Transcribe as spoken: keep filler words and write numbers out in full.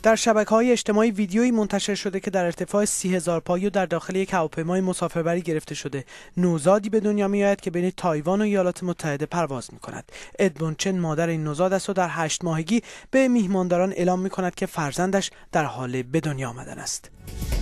در شبکه‌های اجتماعی ویدیویی منتشر شده که در ارتفاع سی هزار پایه در داخل یک هواپیمای مسافربری گرفته شده. نوزادی به دنیا می‌آید که بین تایوان و ایالات متحده پرواز می‌کند. ادموند چن مادر این نوزاد است و در هشت ماهگی به میهمانداران اعلام می‌کند که فرزندش در حال به دنیا آمدن است.